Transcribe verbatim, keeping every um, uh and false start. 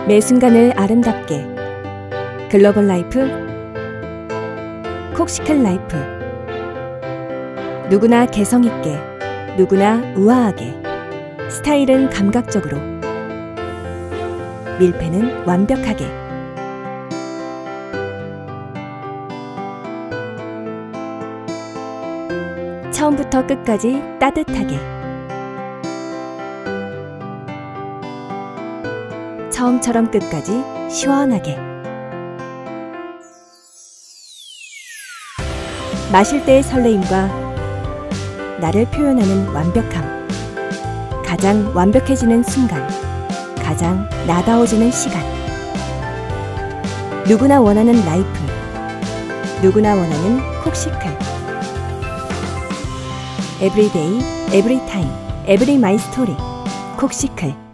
매 순간을 아름답게 글로벌 라이프 콕시클 라이프. 누구나 개성있게, 누구나 우아하게, 스타일은 감각적으로, 밀폐는 완벽하게. 처음부터 끝까지 따뜻하게, 처음처럼 끝까지 시원하게. 마실 때의 설레임과 나를 표현하는 완벽함. 가장 완벽해지는 순간, 가장 나다워지는 시간. 누구나 원하는 라이프, 누구나 원하는 콕시클. 에브리데이, 에브리타임, 에브리 마이 스토리. 콕시클.